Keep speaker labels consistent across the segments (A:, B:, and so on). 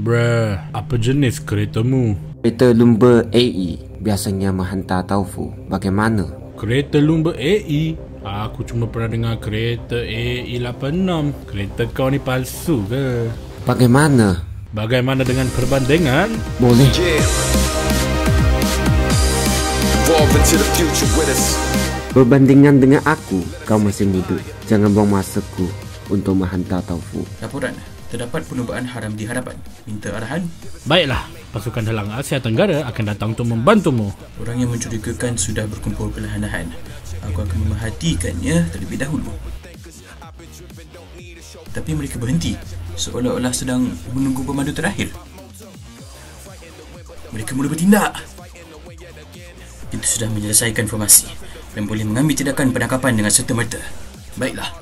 A: Apa jenis keretamu?
B: Kereta lumba AE biasanya menghantar Taufu. Bagaimana?
A: Kereta lumba AE? Aku cuma pernah dengar kereta AE86. Kereta kau ni palsu ke?
B: Bagaimana?
A: Bagaimana dengan perbandingan?
B: Boleh. Berbandingan dengan aku, kau masih muda. Jangan buang masaku untuk menghantar Taufu.
C: Laporan, terdapat perlumbaan haram di hadapan. Minta arahan.
A: Baiklah, pasukan Helang Asia Tenggara akan datang untuk membantumu.
C: Orang yang mencurigakan sudah berkumpul perlahan-lahan. Aku akan memerhatikannya terlebih dahulu. Tapi mereka berhenti, seolah-olah sedang menunggu komando terakhir. Mereka mula bertindak. Kita sudah menyelesaikan formasi dan boleh mengambil tindakan penangkapan dengan serta-merta. Baiklah.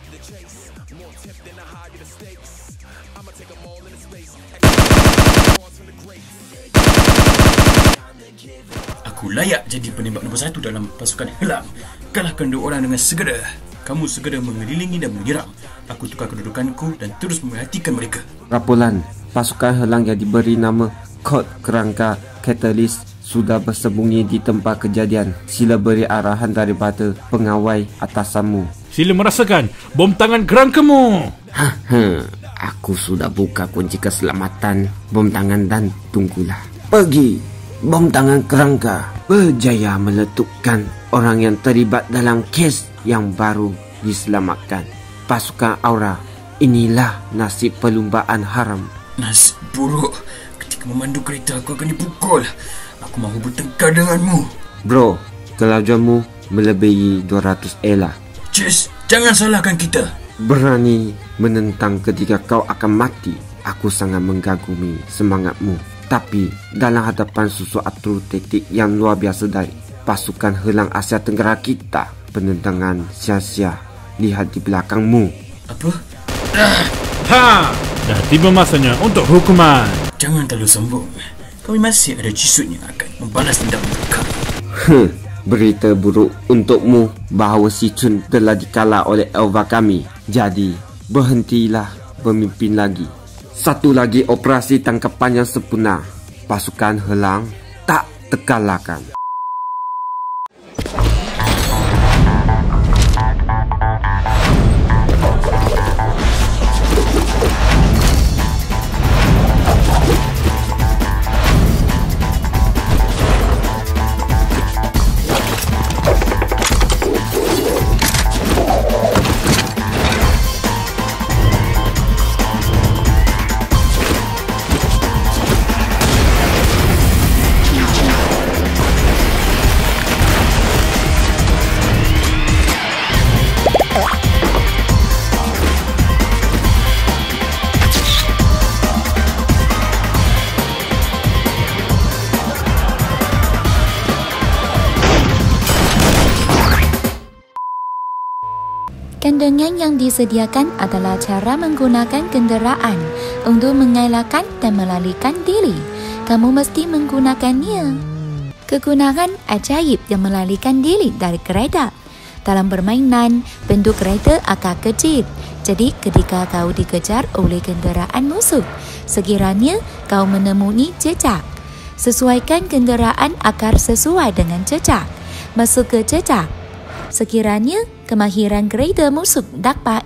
C: Aku layak jadi penembak nombor 1 dalam pasukan Helang. Kalahkan 2 orang dengan segera. Kamu segera mengelilingi dan menyerang. Aku tukar kedudukanku dan terus memerhatikan mereka.
B: Rapulan, pasukan Helang yang diberi nama Kod Kerangka Katalis sudah bersembunyi di tempat kejadian. Sila beri arahan daripada pengawal atasanmu.
A: Sila merasakan bom tangan kerangkamu.
B: Aku sudah buka kunci keselamatan bom tangan dan tunggulah. Pergi. Bom tangan kerangka berjaya meletupkan orang yang terlibat dalam kes yang baru diselamatkan. Pasukan Aura, inilah nasib perlumbaan haram.
C: Nasib buruk. Ketika memandu kereta aku akan dipukul. Aku mahu bertengkar denganmu.
B: Bro, kelajuanmu melebihi 200 ela.
C: Cis, jangan salahkan kita.
B: Berani menentang ketika kau akan mati. Aku sangat mengagumi semangatmu. Tapi dalam hadapan sesuatu taktik yang luar biasa dari pasukan Helang Asia Tenggara kita, penentangan sia-sia. Lihat di belakangmu.
C: Apa?
A: Dah tiba masanya untuk hukuman.
C: Jangan terlalu sombong. Kami masih ada Jisut yang akan membalas dendam mereka.
B: Berita buruk untukmu bahawa si Chun telah dikalah oleh Elva kami. Jadi, berhentilah bermimpin lagi. Satu lagi operasi tangkapan yang sempurna. Pasukan Helang tak terkalahkan.
D: Kandangan yang disediakan adalah cara menggunakan kenderaan untuk mengelakkan dan melarikan diri. Kamu mesti menggunakannya. Kegunaan ajaib yang melarikan diri dari kereta. Dalam permainan, bentuk kereta agak kecil. Jadi ketika kau dikejar oleh kenderaan musuh, sekiranya kau menemui jejak, sesuaikan kenderaan agar sesuai dengan jejak. Masuk ke jejak. Sekiranya kemahiran kereta musuh dapat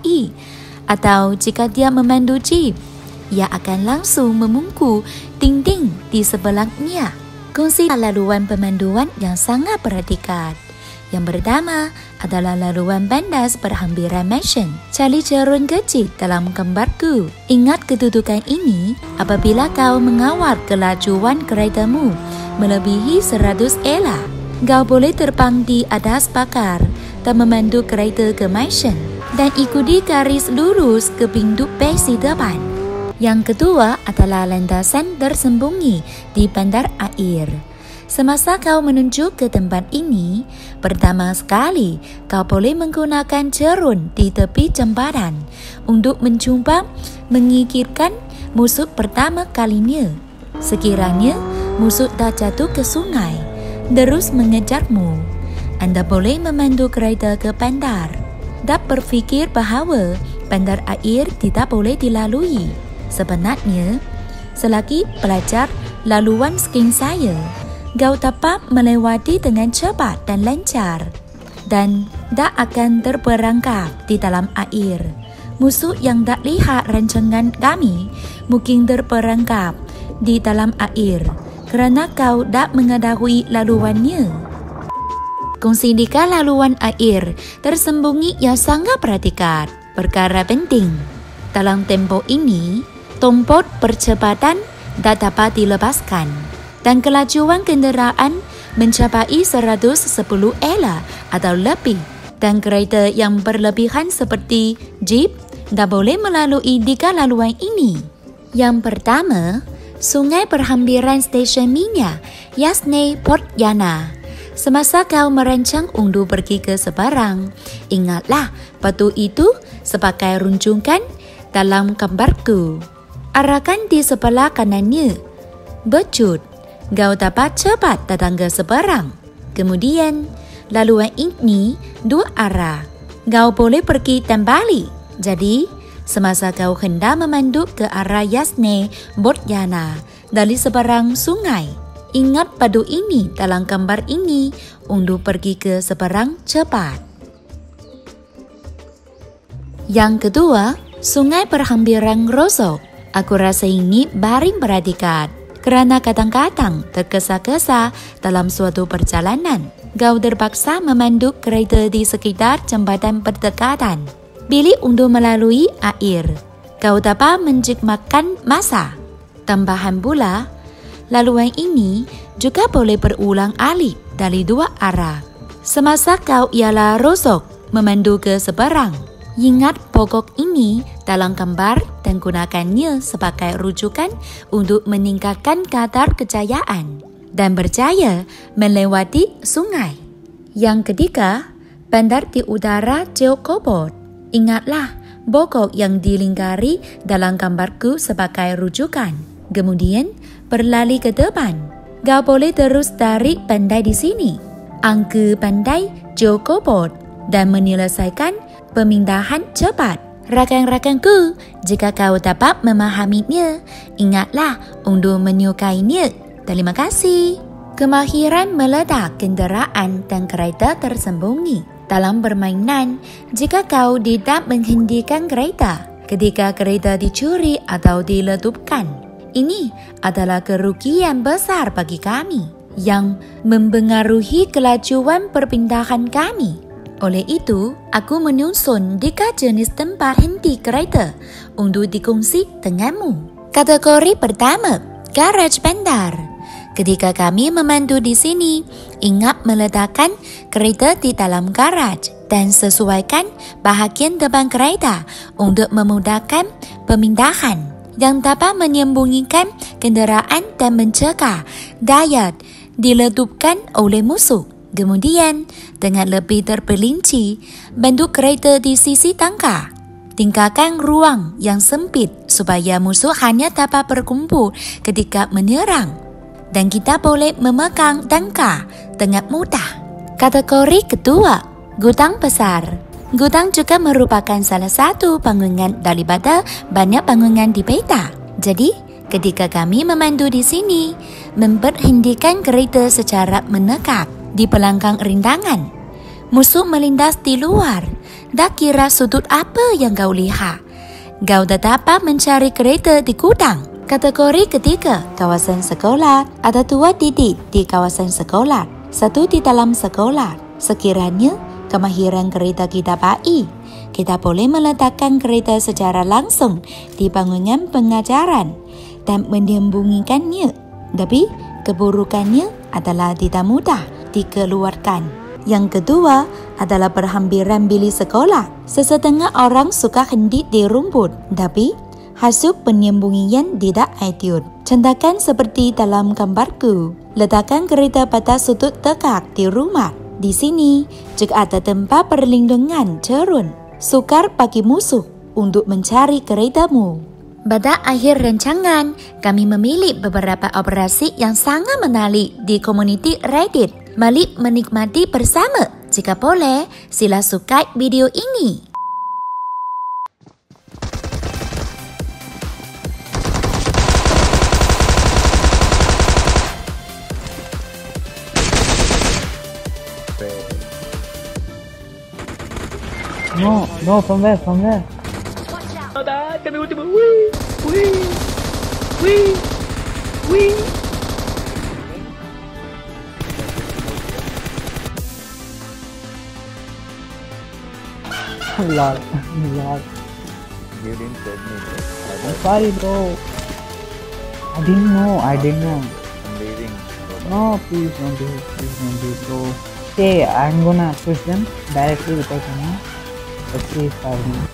D: atau jika dia memandu jeep, ia akan langsung memungku dinding di sebelahnya. Kongsi laluan pemanduan yang sangat berdekatan. Yang pertama adalah laluan bandas berhampiran mansion. Cari cerun kecil dalam gambarku. Ingat kedudukan ini apabila kau mengawal kelajuan keretamu melebihi 100 ela. Kau boleh terbang di atas pagar dan memandu kereta ke mansion dan ikuti garis lurus ke pintu besi depan. Yang kedua adalah landasan tersembunyi di bandar air. Semasa kau menuju ke tempat ini, pertama sekali kau boleh menggunakan cerun di tepi jembatan untuk mencuba menyingkirkan musuh pertama kalinya. Sekiranya musuh dah jatuh ke sungai, terus mengejarmu, Anda boleh memandu kereta ke bandar. Tak berfikir bahawa bandar air tidak boleh dilalui. Sebenarnya, selagi pelajar laluan skiing saya. Kau dapat melewati dengan cepat dan lancar dan tak akan terperangkap di dalam air. Musuh yang tak lihat rancangan kami mungkin terperangkap di dalam air kerana kau tak mengetahui laluannya. Kongsi dika laluan air tersembunyi yang sangat perhatikan perkara penting. Dalam tempoh ini, tombol percepatan tak dapat dilepaskan dan kelajuan kenderaan mencapai 110 ela atau lebih, dan kereta yang berlebihan seperti jeep tak boleh melalui tiga laluan ini. Yang pertama, sungai berhampiran stesen minyak Yasne Port Yana. Semasa kau merancang untuk pergi ke Seberang, ingatlah batu itu sebagai runjungan dalam gambarku. Arahkan di sebelah kanannya. Becut, kau dapat cepat datang ke Seberang. Kemudian, laluan ini dua arah. Kau boleh pergi dan balik. Jadi, semasa kau hendak memandu ke arah Yasne Botyana dari seberang sungai, ingat padu ini dalam gambar ini untuk pergi ke Seberang cepat. Yang kedua, sungai berhampiran rosok. Aku rasa ini baring perhatikan kerana kadang-kadang tergesa-gesa dalam suatu perjalanan. Kau terpaksa memandu kereta di sekitar jembatan berdekatan. Pilih untuk melalui air. Kau dapat menikmatkan masa. Tambahan pula, laluan ini juga boleh berulang alik dari dua arah. Semasa kau ialah rosok memandu ke Seberang, ingat pokok ini dalam gambar dan gunakannya sebagai rujukan untuk meningkatkan kadar kejayaan dan berjaya melewati sungai. Yang ketiga, bandar di udara Jokobot. Ingatlah pokok yang dilingkari dalam gambarku sebagai rujukan. Kemudian berlari ke depan. Kau boleh terus tarik pandai di sini, angka pandai Jokobot dan menyelesaikan pemindahan cepat. Rakan-rakanku, jika kau dapat memahaminya, ingatlah untuk menyukainya. Terima kasih. Kemahiran meledak kenderaan dan kereta tersembunyi. Dalam permainan, jika kau tidak menghentikan kereta ketika kereta dicuri atau diledupkan, ini adalah kerugian besar bagi kami yang mempengaruhi kelajuan perpindahan kami. Oleh itu, aku menyusun 3 jenis tempat henti kereta untuk dikongsi denganmu. Kategori pertama, garaj bandar. Ketika kami memandu di sini, ingat meletakkan kereta di dalam garaj dan sesuaikan bahagian depan kereta untuk memudahkan pemindahan yang dapat menyembunyikan kenderaan dan mencegah daya diledupkan oleh musuh. Kemudian, dengan lebih terperinci, bantu kereta di sisi tangga. Tinggalkan ruang yang sempit supaya musuh hanya dapat berkumpul ketika menyerang. Dan kita boleh memegang tangga dengan mudah. Kategori kedua, gudang besar. Gudang juga merupakan salah satu bangunan daripada banyak bangunan di peta. Jadi, ketika kami memandu di sini, memberhentikan kereta secara menekap di belakang rintangan. Musuh melintas di luar. Tak kira sudut apa yang kau lihat, kau dapat mencari kereta di gudang. Kategori ketiga, kawasan sekolah. Ada 2 titik di kawasan sekolah, 1 di dalam sekolah. Sekiranya kemahiran kereta kita baik, kita boleh meletakkan kereta secara langsung di bangunan pengajaran dan menyembunyikannya. Tapi keburukannya adalah tidak mudah dikeluarkan. Yang kedua adalah berhampiran bilik sekolah. Sesetengah orang suka hendak di rumput, tapi hasil penyembunyian tidak ideal. Contohkan seperti dalam gambarku. Letakkan kereta pada sudut tegak di rumah. Di sini juga ada tempat perlindungan cerun. Sukar bagi musuh untuk mencari keretamu. Pada akhir rancangan, kami memilih beberapa operasi yang sangat menarik di komuniti Reddit. Mari menikmati bersama. Jika boleh, sila sukai video ini.
E: No, from where? Lord.
F: You didn't tell me.
E: I'm sorry, bro. I didn't know.
F: I'm leaving.
E: No, please don't do it, bro. Okay, I'm gonna push them directly without any. Let's see if I win.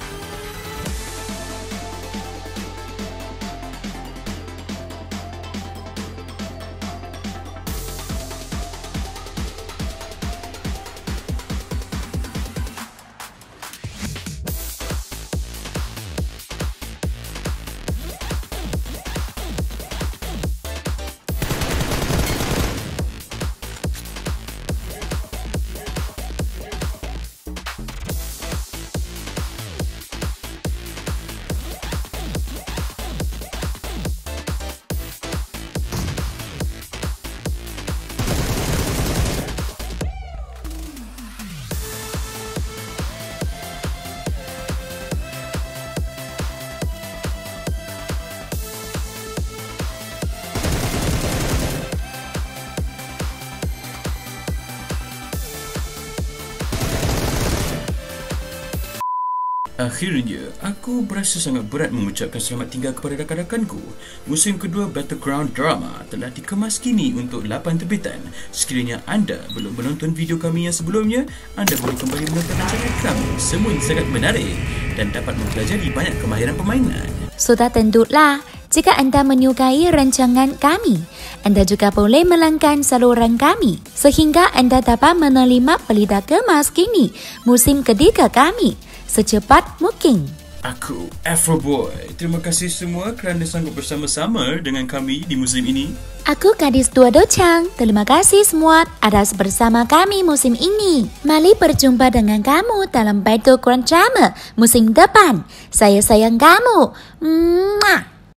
C: Akhirnya, aku berasa sangat berat mengucapkan selamat tinggal kepada rakan-rakanku. Musim kedua Battleground Drama telah dikemas kini untuk 8 terbitan. Sekiranya anda belum menonton video kami yang sebelumnya, anda boleh kembali menonton rancangan kami. Semua sangat menarik dan dapat mempelajari banyak kemahiran permainan.
D: Sudah tentulah, jika anda menyukai rancangan kami, anda juga boleh melanggan saluran kami sehingga anda dapat menerima berita kemas kini musim ketiga kami secepat mungkin.
C: Aku, Afroboy. Terima kasih semua kerana sanggup bersama-sama dengan kami di musim ini.
D: Aku Gadis Tua Docang. Terima kasih semua atas bersama kami musim ini. Mari berjumpa dengan kamu dalam Battleground Drama musim depan. Saya sayang kamu. Mwah.